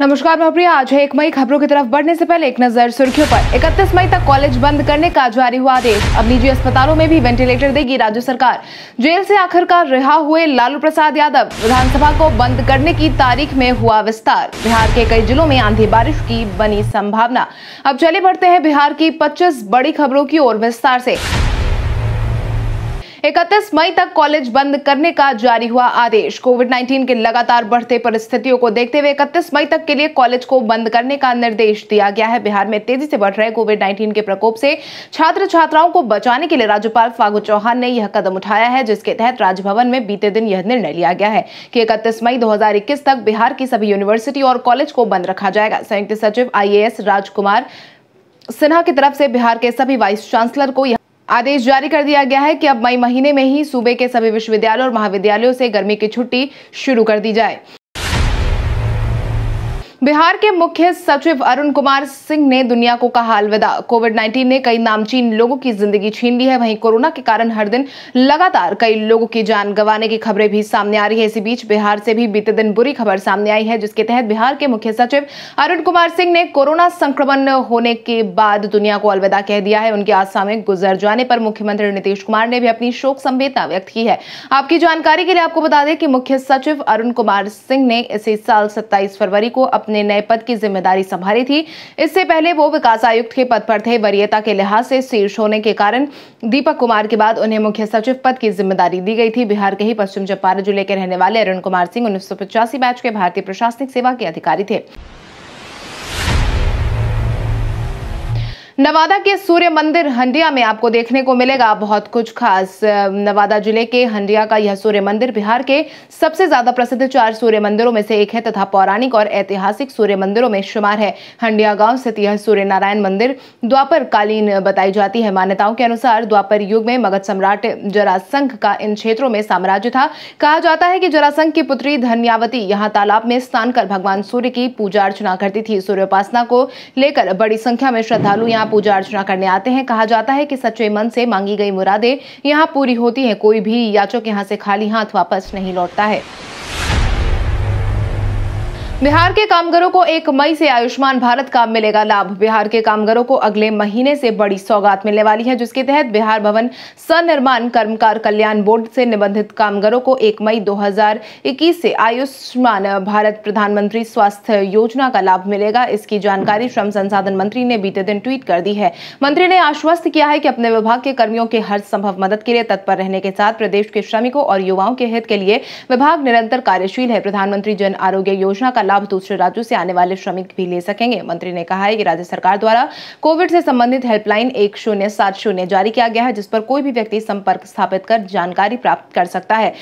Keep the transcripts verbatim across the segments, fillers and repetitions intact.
नमस्कार मैं प्रिया। आज है एक मई। खबरों की तरफ बढ़ने से पहले एक नजर सुर्खियों पर। इकतीस मई तक कॉलेज बंद करने का जारी हुआ आदेश। अब निजी अस्पतालों में भी वेंटिलेटर देगी राज्य सरकार। जेल से आखिरकार रिहा हुए लालू प्रसाद यादव। विधानसभा को बंद करने की तारीख में हुआ विस्तार। बिहार के कई जिलों में आंधी बारिश की बनी संभावना। अब चले बढ़ते हैं बिहार की पच्चीस बड़ी खबरों की ओर विस्तार से। इकतीस मई तक कॉलेज बंद करने का जारी हुआ आदेश। कोविड उन्नीस के लगातार बढ़ते परिस्थितियों को देखते हुए इकतीस मई तक के लिए कॉलेज को बंद करने का निर्देश दिया गया है। बिहार में तेजी से बढ़ रहे कोविड उन्नीस के प्रकोप से छात्र छात्राओं को बचाने के लिए राज्यपाल फागू चौहान ने यह कदम उठाया है, जिसके तहत राजभवन में बीते दिन यह निर्णय लिया गया है कि इकतीस मई दो हजार इक्कीस तक बिहार की सभी यूनिवर्सिटी और कॉलेज को बंद रखा जाएगा। संयुक्त सचिव आई ए एस राजकुमार सिन्हा की तरफ से बिहार के सभी वाइस चांसलर को आदेश जारी कर दिया गया है कि अब मई महीने में ही सूबे के सभी विश्वविद्यालयों और महाविद्यालयों से गर्मी की छुट्टी शुरू कर दी जाए। बिहार के मुख्य सचिव अरुण कुमार सिंह ने दुनिया को कहा अलविदा। कोविड उन्नीस ने कई नामचीन लोगों की जिंदगी छीन ली है। वहीं कोरोना के कारण हर दिन लगातार कई लोगों की जान गंवाने की खबरें भी सामने आ रही है। इसी बीच बिहार से भी बीते दिन बुरी खबर सामने आई है, जिसके तहत बिहार के मुख्य सचिव अरुण कुमार सिंह ने कोरोना संक्रमण होने के बाद दुनिया को अलविदा कह दिया है। उनके असामयिक गुजर जाने पर मुख्यमंत्री नीतीश कुमार ने भी अपनी शोक संवेदना व्यक्त की है। आपकी जानकारी के लिए आपको बता दें कि मुख्य सचिव अरुण कुमार सिंह ने इसी साल सत्ताईस फरवरी को अपने नए पद की जिम्मेदारी संभाली थी। इससे पहले वो विकास आयुक्त के पद पर थे। वरीयता के लिहाज से शीर्ष होने के कारण दीपक कुमार के बाद उन्हें मुख्य सचिव पद की जिम्मेदारी दी गई थी। बिहार के ही पश्चिम चंपारण जिले के रहने वाले अरुण कुमार सिंह उन्नीस सौ पचासी बैच के भारतीय प्रशासनिक सेवा के अधिकारी थे। नवादा के सूर्य मंदिर हंडिया में आपको देखने को मिलेगा बहुत कुछ खास। नवादा जिले के हंडिया का यह सूर्य मंदिर बिहार के सबसे ज्यादा प्रसिद्ध चार सूर्य मंदिरों में से एक है तथा पौराणिक और ऐतिहासिक सूर्य मंदिरों में शुमार है। हंडिया गांव स्थित यह सूर्य नारायण मंदिर द्वापर कालीन बताई जाती है। मान्यताओं के अनुसार द्वापर युग में मगध सम्राट जरासंध का इन क्षेत्रों में साम्राज्य था। कहा जाता है कि जरासंध की पुत्री धन्यावती यहाँ तालाब में स्नान कर भगवान सूर्य की पूजा अर्चना करती थी। सूर्य उपासना को लेकर बड़ी संख्या में श्रद्धालु यहाँ पूजा अर्चना करने आते हैं। कहा जाता है कि सच्चे मन से मांगी गई मुरादें यहाँ पूरी होती हैं। कोई भी याचक यहाँ से खाली हाथ वापस नहीं लौटता है। बिहार के कामगारों को एक मई से आयुष्मान भारत का मिलेगा लाभ। बिहार के कामगारों को अगले महीने से बड़ी सौगात मिलने वाली है, जिसके तहत बिहार भवन सनिर्माण कर्मकार कल्याण बोर्ड से निबंधित कामगारों को एक मई दो हजार इक्कीस से आयुष्मान भारत प्रधानमंत्री स्वास्थ्य योजना का लाभ मिलेगा। इसकी जानकारी श्रम संसाधन मंत्री ने बीते दिन ट्वीट कर दी है। मंत्री ने आश्वस्त किया है कि अपने विभाग के कर्मियों के हर संभव मदद के लिए तत्पर रहने के साथ प्रदेश के श्रमिकों और युवाओं के हित के लिए विभाग निरंतर कार्यशील है। प्रधानमंत्री जन आरोग्य योजना का लाभ दूसरे राज्यों से आने वाले श्रमिक भी ले सकेंगे। मंत्री ने कहा है कि राज्य सरकार द्वारा कोविड से संबंधित हेल्पलाइन एक शून्य सात शून्य जारी किया गया है, जिस पर कोई भी व्यक्ति संपर्क स्थापित कर जानकारी प्राप्त कर सकता है।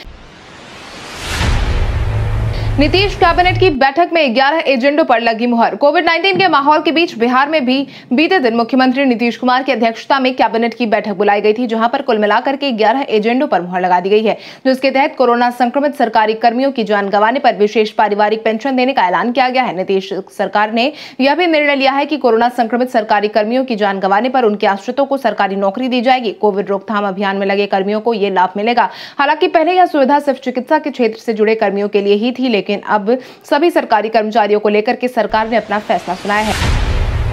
नीतीश कैबिनेट की बैठक में ग्यारह एजेंडों पर लगी मुहर। कोविड उन्नीस के माहौल के बीच बिहार में भी बीते दिन मुख्यमंत्री नीतीश कुमार की अध्यक्षता में कैबिनेट की बैठक बुलाई गई थी, जहां पर कुल मिलाकर के ग्यारह एजेंडों पर मुहर लगा दी गई है, जिसके तहत कोरोना संक्रमित सरकारी कर्मियों की जान गंवाने पर विशेष पारिवारिक पेंशन देने का ऐलान किया गया है। नीतीश सरकार ने यह भी निर्णय लिया है कि कोरोना संक्रमित सरकारी कर्मियों की जान गंवाने पर उनके आश्रितों को सरकारी नौकरी दी जाएगी। कोविड रोकथाम अभियान में लगे कर्मियों को यह लाभ मिलेगा। हालांकि पहले यह सुविधा सिर्फ चिकित्सा के क्षेत्र से जुड़े कर्मियों के लिए ही थी, लेकिन अब सभी सरकारी कर्मचारियों को लेकर के सरकार ने अपना फैसला सुनाया है।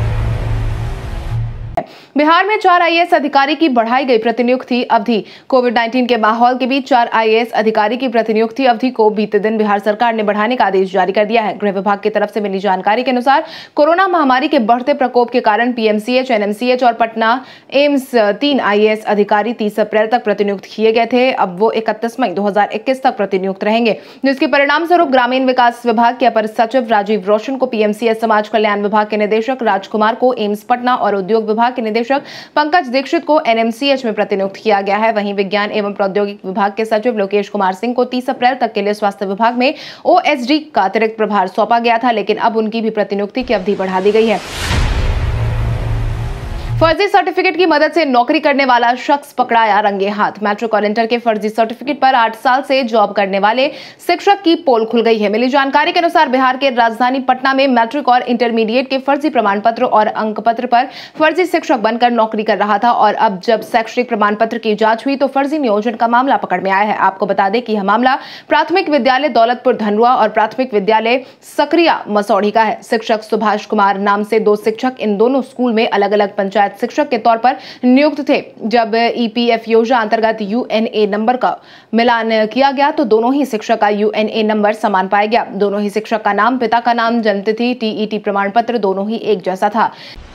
बिहार में चार आई ए एस अधिकारी की बढ़ाई गई प्रतिनियुक्ति अवधि। कोविड उन्नीस के माहौल के बीच चार आई ए एस अधिकारी की प्रतिनियुक्ति अवधि को बीते दिन बिहार सरकार ने बढ़ाने का आदेश जारी कर दिया है। गृह विभाग की तरफ से मिली जानकारी के अनुसार कोरोना महामारी के बढ़ते प्रकोप के कारण P M C H, N M C H और पटना एम्स तीन आई ए एस अधिकारी तीस अप्रैल तक प्रतिनियुक्त किए गए थे। अब वो इकतीस मई दो हजार इक्कीस तक प्रतिनियुक्त रहेंगे, जिसके परिणाम स्वरूप ग्रामीण विकास विभाग के अपर सचिव राजीव रोशन को पी एम सी एच, समाज कल्याण विभाग के निदेशक राजकुमार को एम्स पटना और उद्योग विभाग के निदेशक पंकज दीक्षित को एन एम सी एच में प्रतिनियुक्त किया गया है। वहीं विज्ञान एवं प्रौद्योगिक विभाग के सचिव लोकेश कुमार सिंह को तीस अप्रैल तक के लिए स्वास्थ्य विभाग में ओ एस डी का अतिरिक्त प्रभार सौंपा गया था, लेकिन अब उनकी भी प्रतिनियुक्ति की अवधि बढ़ा दी गई है। फर्जी सर्टिफिकेट की मदद से नौकरी करने वाला शख्स पकड़ाया रंगे हाथ। मैट्रिक और इंटर के फर्जी सर्टिफिकेट पर आठ साल से जॉब करने वाले शिक्षक की पोल खुल गई है। मिली जानकारी के अनुसार बिहार के राजधानी पटना में मैट्रिक और इंटरमीडिएट के फर्जी प्रमाण पत्र और अंक पत्र पर फर्जी शिक्षक बनकर नौकरी कर रहा था और अब जब शैक्षणिक प्रमाण पत्र की जांच हुई तो फर्जी नियोजन का मामला पकड़ में आया है। आपको बता दें कि यह मामला प्राथमिक विद्यालय दौलतपुर धनरुआ और प्राथमिक विद्यालय सकरिया मसौढ़ी का है। शिक्षक सुभाष कुमार नाम से दो शिक्षक इन दोनों स्कूल में अलग अलग पंचायत शिक्षक के तौर पर नियुक्त थे। जब ईपीएफ योजना अंतर्गत यूएनए नंबर का मिलान किया गया तो दोनों ही शिक्षक का यूएनए नंबर समान पाया गया। दोनों ही शिक्षक का नाम, पिता का नाम, जन्मतिथि, टीईटी प्रमाण पत्र दोनों ही एक जैसा था।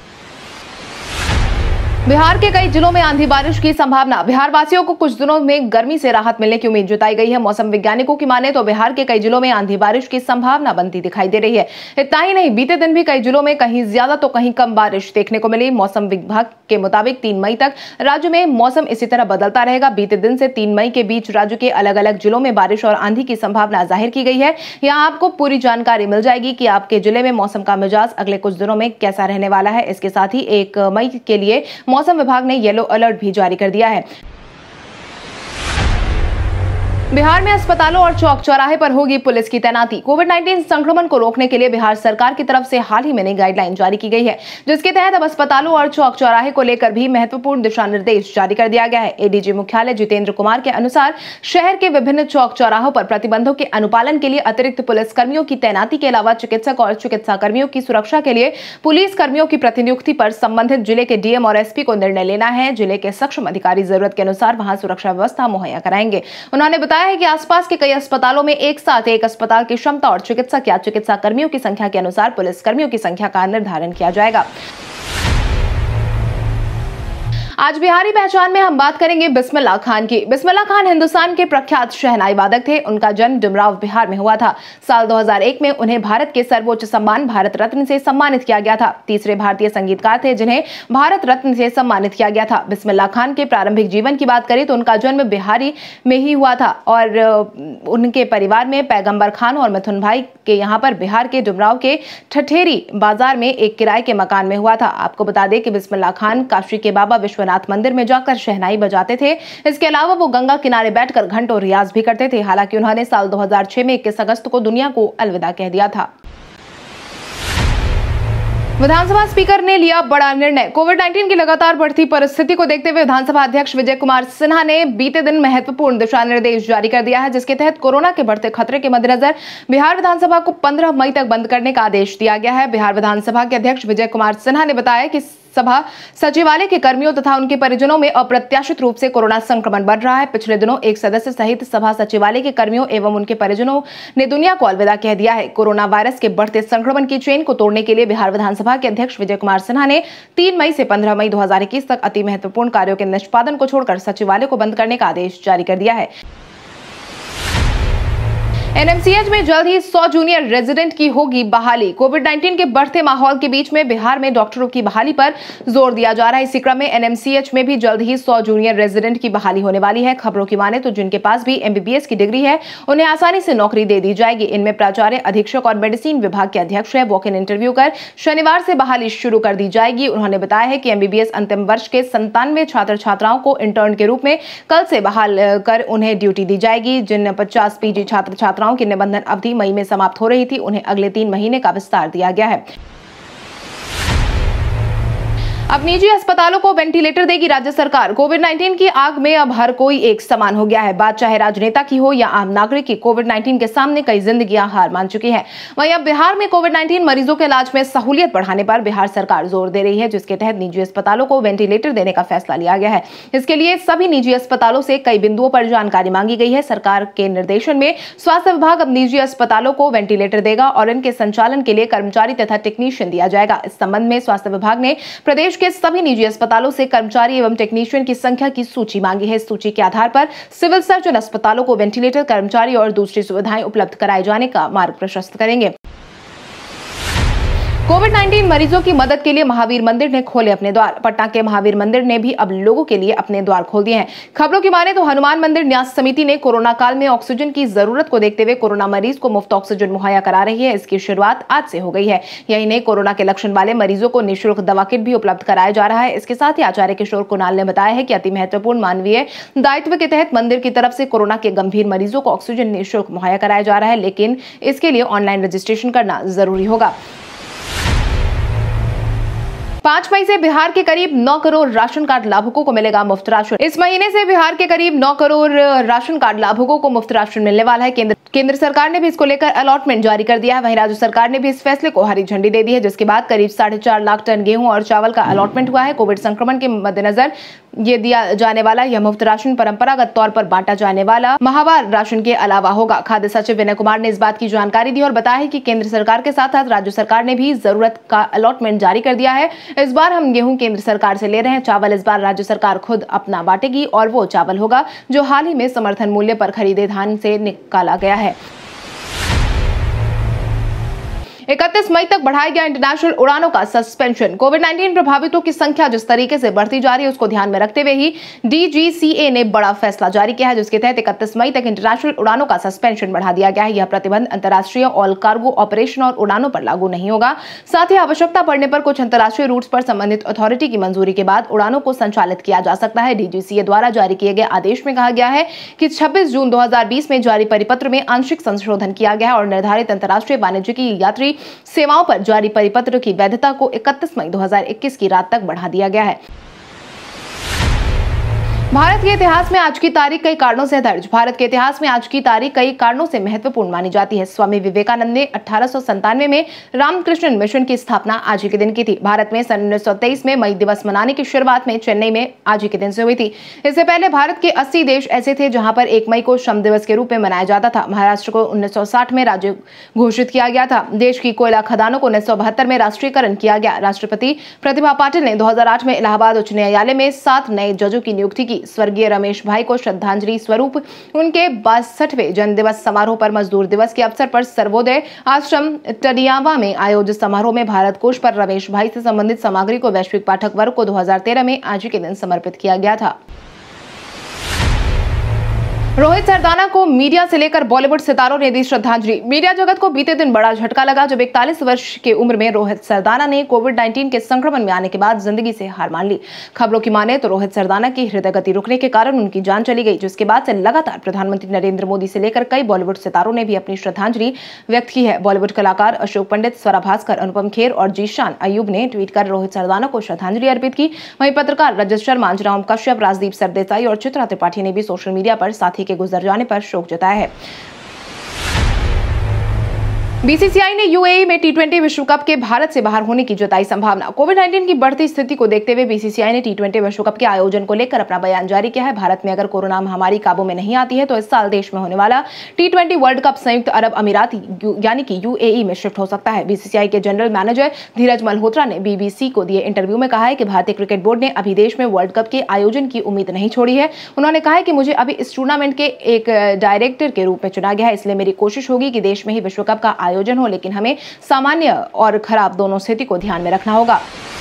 बिहार के कई जिलों में आंधी बारिश की संभावना। बिहार वासियों को कुछ दिनों में गर्मी से राहत मिलने की उम्मीद जताई गई है। मौसम वैज्ञानिकों की माने तो बिहार के कई जिलों में आंधी बारिश की संभावना बनती दिखाई दे रही है। इतना ही नहीं, बीते दिन भी कई जिलों में कहीं ज्यादा तो कहीं कम बारिश देखने को मिली। मौसम विभाग के मुताबिक तीन मई तक राज्य में मौसम इसी तरह बदलता रहेगा। बीते दिन से तीन मई के बीच राज्य के अलग अलग जिलों में बारिश और आंधी की संभावना जाहिर की गई है। यहाँ आपको पूरी जानकारी मिल जाएगी कि आपके जिले में मौसम का मिजाज अगले कुछ दिनों में कैसा रहने वाला है। इसके साथ ही एक मई के लिए मौसम विभाग ने येलो अलर्ट भी जारी कर दिया है। बिहार में अस्पतालों और चौक चौराहे पर होगी पुलिस की तैनाती। कोविड उन्नीस संक्रमण को रोकने के लिए बिहार सरकार की तरफ से हाल ही में नई गाइडलाइन जारी की गई है, जिसके तहत अब अस्पतालों और चौक चौराहे को लेकर भी महत्वपूर्ण दिशा निर्देश जारी कर दिया गया है। एडीजी मुख्यालय जितेंद्र कुमार के अनुसार शहर के विभिन्न चौक चौराहों पर प्रतिबंधों के अनुपालन के लिए अतिरिक्त पुलिस कर्मियों की तैनाती के अलावा चिकित्सक और चिकित्सा कर्मियों की सुरक्षा के लिए पुलिस कर्मियों की प्रतिनियुक्ति पर संबंधित जिले के डीएम और एसपी को निर्णय लेना है। जिले के सक्षम अधिकारी जरूरत के अनुसार वहां सुरक्षा व्यवस्था मुहैया कराएंगे। उन्होंने बताया है कि आसपास के कई अस्पतालों में एक साथ एक अस्पताल की क्षमता और चिकित्सक या चिकित्सा कर्मियों की संख्या के अनुसार पुलिस कर्मियों की संख्या का निर्धारण किया जाएगा। आज बिहारी पहचान में हम बात करेंगे बिस्मिल्लाह खान की। बिस्मिल्लाह खान हिंदुस्तान के प्रख्यात शहनाई वादक थे। उनका जन्म डुमराव बिहार में हुआ था। साल दो हज़ार एक में उन्हें भारत के सर्वोच्च सम्मान भारत रत्न से सम्मानित किया गया था। तीसरे भारतीय संगीतकार थे जिन्हें भारत रत्न से सम्मानित किया गया था। बिस्मिल्लाह खान के प्रारंभिक जीवन की बात करें तो उनका जन्म बिहारी में ही हुआ था और उनके परिवार में पैगंबर खान और मिथुन भाई के यहाँ पर बिहार के डुमराव के ठठेरी बाजार में एक किराए के मकान में हुआ था। आपको बता दें कि बिस्मिल्लाह खान काशी के बाबा विश्वनाथ मंदिर में जाकर शहनाई बजाते थे। इसके अलावा वो गंगा किनारे बैठकर घंटों रियाज भी करते थे। हालांकि उन्होंने साल दो हज़ार छह में इक्कीस अगस्त को दुनिया को अलविदा कह दिया था। विधानसभा स्पीकर ने लिया बड़ा निर्णय। कोविड उन्नीस की लगातार बढ़ती परिस्थिति को देखते हुए विधानसभा अध्यक्ष विजय कुमार सिन्हा ने बीते दिन महत्वपूर्ण दिशा निर्देश जारी कर दिया है, जिसके तहत कोरोना के बढ़ते खतरे के मद्देनजर बिहार विधानसभा को पंद्रह मई तक बंद करने का आदेश दिया गया है। बिहार विधानसभा के अध्यक्ष विजय कुमार सिन्हा ने बताया कि सभा सचिवालय के कर्मियों तथा उनके परिजनों में अप्रत्याशित रूप से कोरोना संक्रमण बढ़ रहा है। पिछले दिनों एक सदस्य सहित सभा सचिवालय के कर्मियों एवं उनके परिजनों ने दुनिया को अलविदा कह दिया है। कोरोना वायरस के बढ़ते संक्रमण की चेन को तोड़ने के लिए बिहार विधानसभा के अध्यक्ष विजय कुमार सिन्हा ने तीन मई से पंद्रह मई दो हज़ार इक्कीस तक अति महत्वपूर्ण कार्यों के निष्पादन को छोड़कर सचिवालय को बंद करने का आदेश जारी कर दिया है। एनएमसीएच में जल्द ही सौ जूनियर रेजिडेंट की होगी बहाली। कोविड उन्नीस के बढ़ते माहौल के बीच में बिहार में डॉक्टरों की बहाली पर जोर दिया जा रहा है। इसी क्रम में एनएमसीएच में भी जल्द ही सौ जूनियर रेजिडेंट की बहाली होने वाली है। खबरों की माने तो जिनके पास भी एमबीबीएस की डिग्री है उन्हें आसानी से नौकरी दे दी जाएगी। इनमें प्राचार्य, अधीक्षक और मेडिसिन विभाग के अध्यक्ष है। वॉक इन इंटरव्यू कर शनिवार से बहाली शुरू कर दी जाएगी। उन्होंने बताया है कि एमबीबीएस अंतिम वर्ष के संतानवे छात्र छात्राओं को इंटर्न के रूप में कल से बहाल कर उन्हें ड्यूटी दी जाएगी। जिन पचास पीजी छात्र छात्राओं की निबंधन अवधि मई में समाप्त हो रही थी, उन्हें अगले तीन महीने का विस्तार दिया गया है। अब निजी अस्पतालों को वेंटिलेटर देगी राज्य सरकार। कोविड उन्नीस की आग में अब हर कोई एक समान हो गया है। बात चाहे राजनेता की हो या आम नागरिक की, कोविड उन्नीस के सामने कई जिंदगियां हार मान चुकी हैं। वहीं अब बिहार में कोविड उन्नीस मरीजों के इलाज में सहूलियत बढ़ाने पर बिहार सरकार जोर दे रही है, जिसके तहत निजी अस्पतालों को वेंटिलेटर देने का फैसला लिया गया है। इसके लिए सभी निजी अस्पतालों से कई बिंदुओं पर जानकारी मांगी गई है। सरकार के निर्देशन में स्वास्थ्य विभाग अब निजी अस्पतालों को वेंटिलेटर देगा और इनके संचालन के लिए कर्मचारी तथा टेक्नीशियन दिया जाएगा। इस संबंध में स्वास्थ्य विभाग ने प्रदेश के सभी निजी अस्पतालों से कर्मचारी एवं टेक्नीशियन की संख्या की सूची मांगी है। इस सूची के आधार पर सिविल सर्जन अस्पतालों को वेंटिलेटर, कर्मचारी और दूसरी सुविधाएं उपलब्ध कराए जाने का मार्ग प्रशस्त करेंगे। कोविड नाइनटीन मरीजों की मदद के लिए महावीर मंदिर ने खोले अपने द्वार। पटना के महावीर मंदिर ने भी अब लोगों के लिए अपने द्वार खोल दिए हैं। खबरों की माने तो हनुमान मंदिर न्यास समिति ने कोरोना काल में ऑक्सीजन की जरूरत को देखते हुए कोरोना मरीज को मुफ्त ऑक्सीजन मुहैया करा रही है। इसकी शुरुआत आज से हो गई है। यही नहीं, कोरोना के लक्षण वाले मरीजों को निःशुल्क दवा किट भी उपलब्ध कराया जा रहा है। इसके साथ ही आचार्य किशोर कुणाल ने बताया है कि अति महत्वपूर्ण मानवीय दायित्व के तहत मंदिर की तरफ से कोरोना के गंभीर मरीजों को ऑक्सीजन निःशुल्क मुहैया कराया जा रहा है, लेकिन इसके लिए ऑनलाइन रजिस्ट्रेशन करना जरूरी होगा। पाँच मई से बिहार के करीब नौ करोड़ राशन कार्ड लाभुकों को मिलेगा मुफ्त राशन। इस महीने से बिहार के करीब नौ करोड़ राशन कार्ड लाभुकों को मुफ्त राशन मिलने वाला है। केंद्र केंद्र सरकार ने भी इसको लेकर अलॉटमेंट जारी कर दिया है। वहीं राज्य सरकार ने भी इस फैसले को हरी झंडी दे दी है, जिसके बाद करीब साढ़े चार लाख टन गेहूं और चावल का अलॉटमेंट हुआ है। कोविड संक्रमण के मद्देनजर ये दिया जाने वाला यह मुफ्त राशन परंपरागत तौर पर बांटा जाने वाला माहवार राशन के अलावा होगा। खाद्य सचिव विनय कुमार ने इस बात की जानकारी दी और बताया है कि केंद्र सरकार के साथ साथ राज्य सरकार ने भी जरूरत का अलॉटमेंट जारी कर दिया है। इस बार हम गेहूं केंद्र सरकार से ले रहे हैं, चावल इस बार राज्य सरकार खुद अपना बांटेगी और वो चावल होगा जो हाल ही में समर्थन मूल्य पर खरीदे धान से निकाला गया है। इकतीस मई तक बढ़ाया गया इंटरनेशनल उड़ानों का सस्पेंशन। कोविड नाइनटीन प्रभावितों की संख्या जिस तरीके से बढ़ती जा रही है उसको ध्यान में रखते हुए ही डी जी सी ए ने बड़ा फैसला जारी किया है, जिसके तहत इकतीस मई तक इंटरनेशनल उड़ानों का सस्पेंशन बढ़ा दिया गया है। यह प्रतिबंध अंतर्राष्ट्रीय ऑल कार्गो ऑपरेशन और उड़ानों पर लागू नहीं होगा। साथ ही आवश्यकता पड़ने पर कुछ अंतर्राष्ट्रीय रूट्स पर संबंधित अथॉरिटी की मंजूरी के बाद उड़ानों को संचालित किया जा सकता है। डी जी सी ए द्वारा जारी किए गए आदेश में कहा गया है कि छब्बीस जून दो हजार बीस में जारी परिपत्र में आंशिक संशोधन किया गया है और निर्धारित अंतर्राष्ट्रीय वाणिज्य की यात्री सेवाओं पर जारी परिपत्र की वैधता को इकतीस मई दो हजार इक्कीस की रात तक बढ़ा दिया गया है। भारत के इतिहास में आज की तारीख कई कारणों से दर्ज। भारत के इतिहास में आज की तारीख कई कारणों से महत्वपूर्ण मानी जाती है। स्वामी विवेकानंद ने अठारह सौ संतानवे में रामकृष्ण मिशन की स्थापना आज ही के दिन की थी। भारत में सन उन्नीस सौ तेईस में मई दिवस मनाने की शुरुआत में चेन्नई में आज ही के दिन से हुई थी। इससे पहले भारत के अस्सी देश ऐसे थे जहां पर एक मई को श्रम दिवस के रूप में मनाया जाता था। महाराष्ट्र को उन्नीस सौ साठ में राज्य घोषित किया गया था। देश की कोयला खदानों को उन्नीस सौ बहत्तर में राष्ट्रीयकरण किया गया। राष्ट्रपति प्रतिभा पाटिल ने दो हजार आठ में इलाहाबाद उच्च न्यायालय में सात नए जजों की नियुक्ति की। स्वर्गीय रमेश भाई को श्रद्धांजलि स्वरूप उनके बासठवें जन्म दिवस समारोह पर मजदूर दिवस के अवसर पर सर्वोदय आश्रम टडियावा में आयोजित समारोह में भारत कोष पर रमेश भाई से संबंधित सामग्री को वैश्विक पाठक वर्ग को दो हजार तेरह में आज ही के दिन समर्पित किया गया था। रोहित सरदाना को मीडिया से लेकर बॉलीवुड सितारों ने दी श्रद्धांजलि। मीडिया जगत को बीते दिन बड़ा झटका लगा जब इकतालीस वर्ष की उम्र में रोहित सरदाना ने कोविड नाइनटीन के संक्रमण में आने के बाद जिंदगी से हार मान ली। खबरों की माने तो रोहित सरदाना की हृदय गति रुकने के कारण उनकी जान चली गई, जिसके बाद से लगातार प्रधानमंत्री नरेंद्र मोदी से लेकर कई बॉलीवुड सितारों ने भी अपनी श्रद्धांजलि व्यक्त की है। बॉलीवुड कलाकार अशोक पंडित, स्वरा भास्कर, अनुपम खेर और जीशान अयूब ने ट्वीट कर रोहित सरदाना को श्रद्धांजलि अर्पित की। वहीं पत्रकार रजत शर्मा, अंजनाओं कश्यप, राजदीप सरदेसाई और चित्रा त्रिपाठी ने भी सोशल मीडिया पर साथी के गुजर जाने पर शोक जताया है। बी सी सी आई ने यू ए ई में टी ट्वेंटी विश्व कप के भारत से बाहर होने की जताई संभावना। कोविड नाइनटीन की बढ़ती स्थिति को देखते हुए बी सी सी आई ने टी ट्वेंटी विश्व कप के आयोजन को लेकर अपना बयान जारी किया है। भारत में अगर कोरोना महामारी काबू में नहीं आती है तो इस साल देश में होने वाला टी ट्वेंटी वर्ल्ड कप संयुक्त अरब अमीरात यानी कि यू ए ई में शिफ्ट हो सकता है। बी सी सी आई के जनरल मैनेजर धीरज मल्होत्रा ने बी बी सी को दिए इंटरव्यू में कहा है कि भारतीय क्रिकेट बोर्ड ने अभी देश में वर्ल्ड कप के आयोजन की उम्मीद नहीं छोड़ी है। उन्होंने कहा है कि मुझे अभी इस टूर्नामेंट के एक डायरेक्टर के रूप में चुना गया है, इसलिए मेरी कोशिश होगी कि देश में ही विश्व कप का आयोजन हो, लेकिन हमें सामान्य और खराब दोनों स्थिति को ध्यान में रखना होगा।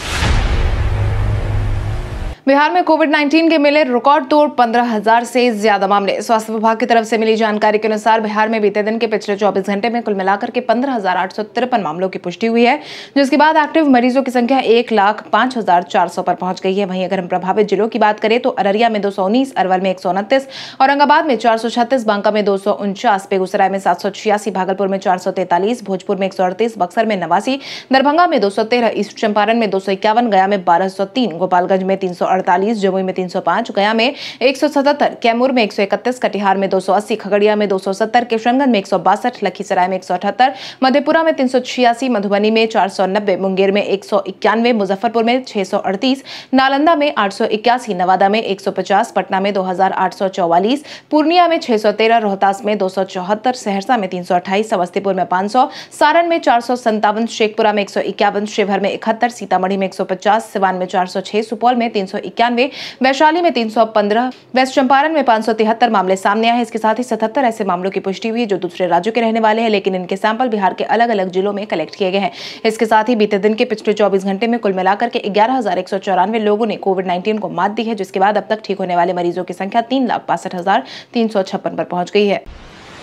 बिहार में कोविड नाइनटीन के मिले रिकॉर्ड तोड़ पंद्रह हजार से ज्यादा मामले। स्वास्थ्य विभाग की तरफ से मिली जानकारी के अनुसार बिहार में बीते दिन के पिछले चौबीस घंटे में कुल मिलाकर के पंद्रह हजार आठ सौ तिरपन मामलों की पुष्टि हुई है, जिसके बाद एक्टिव मरीजों की संख्या एक लाख पांच हजार चार सौ पर पहुंच गई है। वहीं अगर हम प्रभावित जिलों की बात करें तो अररिया में दो सौ उन्नीस, अरवल में एक सौ उनतीस, औरंगाबाद में चार सौ छत्तीस, बांका में दो सौ उनचास, बेगूसराय में सात सौ छियासी, भागलपुर में चार सौ तैंतालीस, भोजपुर में एक सौ अड़तीस, बक्सर में नवासी, दरभंगा में दो सौ तेरह, ईस्ट चंपारण में दो सौ इक्यावन, गया में बारह सौ तीन, गोपालगंज में तीन सौ अड़तालीस, जमुई में तीन सौ पाँच, गया में एक सौ सतहत्तर, कैमूर में एक सौ इकतीस, कटिहार में दो सौ अस्सी, खगड़िया में दो सौ सत्तर, किशनगंज में एक सौ बासठ, लखीसराय में एक सौ अठहत्तर, मधेपुरा में तीन सौ छियासी, मधुबनी में चार सौ नब्बे, मुंगेर में एक सौ इक्यानवे, मुजफ्फरपुर में छह सौ अड़तीस, नालंदा में आठ सौ इक्यासी, नवादा में एक सौ पचास, पटना में दो हजार आठ सौ चौवालीस, पूर्णिया में छह सौ तेरह, रोहतास में दो सौ चौहत्तर, सहरसा में तीन सौ अट्ठाईस, समस्तीपुर में पाँच सौ, सारण में चार सौ संतावन, शेखपुरा में एक सौ इक्यावन, शिवहर में इकहत्तर, सीतामढ़ी में एक सौ पचास, सिवान में चार सौ छह, सुपौल में तीन सौ इक्यानवे, वैशाली में तीन सौ पंद्रह, वेस्ट चंपारण में पांच सौ तिहत्तर मामले सामने आए हैं। इसके साथ ही सतहत्तर ऐसे मामलों की पुष्टि हुई है जो दूसरे राज्यों के रहने वाले हैं, लेकिन इनके सैंपल बिहार के अलग अलग जिलों में कलेक्ट किए गए हैं। इसके साथ ही बीते दिन के पिछले चौबीस घंटे में कुल मिलाकर के ग्यारह हजार एक सौ चौरानवे लोगों ने कोविड नाइन्टीन को मात दी है, जिसके बाद अब तक ठीक होने वाले मरीजों की संख्या तीन लाख बासठ हजार तीन सौ छप्पन पर पहुंच गई है।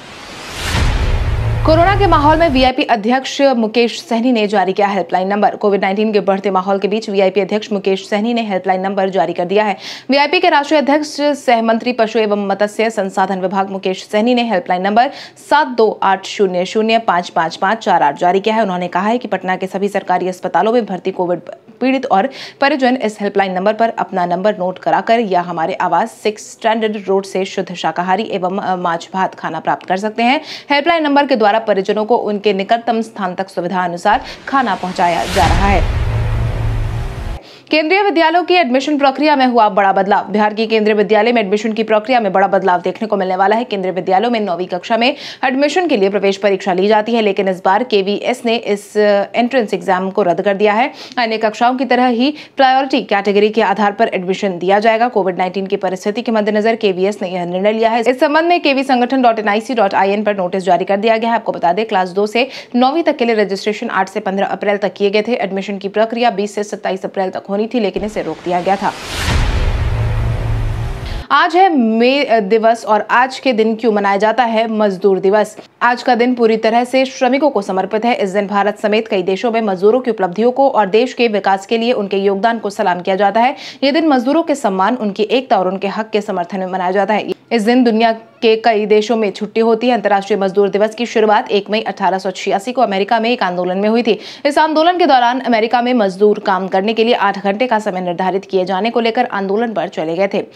कोरोना के माहौल में वीआईपी अध्यक्ष मुकेश सहनी ने जारी किया हेल्पलाइन नंबर। कोविड नाइन्टीन के बढ़ते माहौल के बीच वीआईपी अध्यक्ष मुकेश सहनी ने हेल्पलाइन नंबर जारी कर दिया है। वीआईपी के राष्ट्रीय अध्यक्ष सह मंत्री पशु एवं मत्स्य संसाधन विभाग मुकेश सहनी ने हेल्पलाइन नंबर सात दो आठ शून्य शून्य पाँच पाँच पाँच चार आठ जारी किया है। उन्होंने कहा है कि पटना के सभी सरकारी अस्पतालों में भर्ती कोविड पीड़ित और परिजन इस हेल्पलाइन नंबर पर अपना नंबर नोट कराकर या हमारे आवास सिक्स स्टैंडर्ड रोड से शुद्ध शाकाहारी एवं माछ भात खाना प्राप्त कर सकते हैं। हेल्पलाइन नंबर के द्वारा परिजनों को उनके निकटतम स्थान तक सुविधा अनुसार खाना पहुंचाया जा रहा है। केंद्रीय विद्यालयों की एडमिशन प्रक्रिया में हुआ बड़ा बदलाव। बिहार की केंद्रीय विद्यालय में एडमिशन की प्रक्रिया में बड़ा बदलाव देखने को मिलने वाला है। केंद्रीय विद्यालयों में नौवीं कक्षा में एडमिशन के लिए प्रवेश परीक्षा ली जाती है, लेकिन इस बार केवीएस ने इस एंट्रेंस एग्जाम को रद्द कर दिया है। अन्य कक्षाओं की तरह ही प्रायोरिटी कैटेगरी के आधार पर एडमिशन दिया जाएगा। कोविड नाइन्टीन की परिस्थिति के मद्देनजर केवीएस ने यह निर्णय लिया है। इस संबंध में KV Sangathan dot N I C dot I N पर नोटिस जारी कर दिया गया है। आपको बता दें, क्लास दो से नौवीं तक के लिए रजिस्ट्रेशन आठ से पंद्रह अप्रैल तक किए गए थे। एडमिशन की प्रक्रिया बीस से सत्ताईस अप्रैल तक होनी थी, लेकिन इसे दिया गया था। आज है मई दिवस और आज के दिन क्यों मनाया जाता है मजदूर दिवस। आज का दिन पूरी तरह से श्रमिकों को समर्पित है। इस दिन भारत समेत कई देशों में मजदूरों की उपलब्धियों को और देश के विकास के लिए उनके योगदान को सलाम किया जाता है। यह दिन मजदूरों के सम्मान, उनकी एकता और उनके हक के समर्थन में मनाया जाता है। इस दिन दुनिया के कई देशों में छुट्टी होती है। अंतर्राष्ट्रीय मजदूर दिवस की शुरुआत एक मई अठारह सौ छियासी को अमेरिका में एक आंदोलन में हुई थी। इस आंदोलन के दौरान अमेरिका में मजदूर काम करने के लिए आठ घंटे का समय निर्धारित किए जाने को लेकर आंदोलन पर चले गए थे।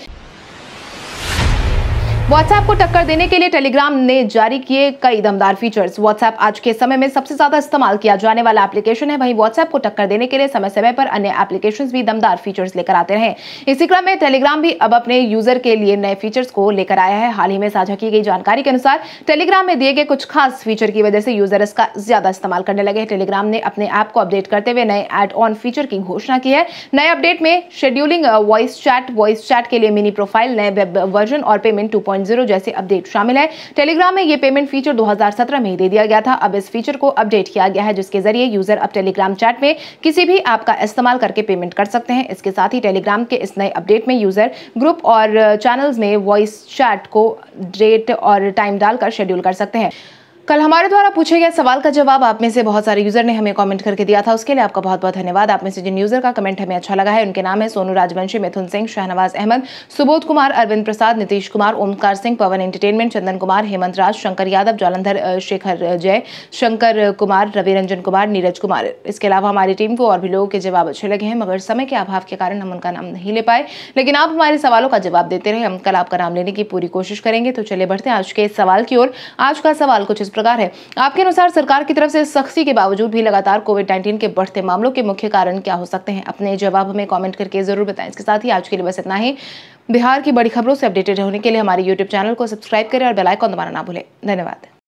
व्हाट्सएप को टक्कर देने के लिए टेलीग्राम ने जारी किए कई दमदार फीचर्स। व्हाट्सएप आज के समय में सबसे ज्यादा इस्तेमाल किया जाने वाला एप्लीकेशन है। वहीं व्हाट्सएप को टक्कर देने के लिए समय समय पर अन्य एप्लीकेशंस भी दमदार फीचर्स लेकर आते रहे। इसी क्रम में टेलीग्राम भी अब अपने यूजर के लिए नए फीचर्स को लेकर आया है। हाल ही में साझा की गई जानकारी के अनुसार टेलीग्राम में दिए गए कुछ खास फीचर की वजह से यूजर इसका ज्यादा इस्तेमाल करने लगे। टेलीग्राम ने अपने ऐप को अपडेट करते हुए नए एड ऑन फीचर की घोषणा की है। नए अपडेट में scheduling, voice chat, voice chat के लिए मिनी प्रोफाइल, नए वेब वर्जन और पेमेंट टू पॉइंट ज़ीरो जैसे अपडेट शामिल है। टेलीग्राम में यह पेमेंट फीचर दो हज़ार सत्रह में ही दे दिया गया था। अब इस फीचर को अपडेट किया गया है, जिसके जरिए यूजर अब टेलीग्राम चैट में किसी भी ऐप का इस्तेमाल करके पेमेंट कर सकते हैं। इसके साथ ही टेलीग्राम के इस नए अपडेट में यूजर ग्रुप और चैनल्स में वॉइस चैट को डेट और टाइम डालकर शेड्यूल कर सकते हैं। कल हमारे द्वारा पूछे गए सवाल का जवाब आप में से बहुत सारे यूजर ने हमें कमेंट करके दिया था, उसके लिए आपका बहुत बहुत धन्यवाद। आप में से जिन यूजर का कमेंट हमें अच्छा लगा है उनके नाम है सोनू राजवंशी, मिथुन सिंह, शहनवाज अहमद, सुबोध कुमार, अरविंद प्रसाद, नीतीश कुमार, ओमकार सिंह, पवन एंटरटेनमेंट, चंदन कुमार, हेमंत राज, शंकर यादव, जालंधर शेखर जय, शंकर कुमार, रवि रंजन कुमार, नीरज कुमार। इसके अलावा हमारी टीम को और भी लोगों के जवाब अच्छे लगे हैं, मगर समय के अभाव के कारण हम उनका नाम नहीं ले पाए, लेकिन आप हमारे सवालों का जवाब देते रहे। हम कल आपका नाम लेने की पूरी कोशिश करेंगे। तो चलिए बढ़ते हैं आज के सवाल की ओर। आज का सवाल कुछ इस प्रकार है, आपके अनुसार सरकार की तरफ से सख्ती के बावजूद भी लगातार कोविड नाइन्टीन के बढ़ते मामलों के मुख्य कारण क्या हो सकते हैं? अपने जवाब हमें कमेंट करके जरूर बताएं। इसके साथ ही आज के लिए बस इतना ही। बिहार की बड़ी खबरों से अपडेटेड होने के लिए हमारे यूट्यूब चैनल को सब्सक्राइब करें और बेल आइकन दबाना ना भूलें। धन्यवाद।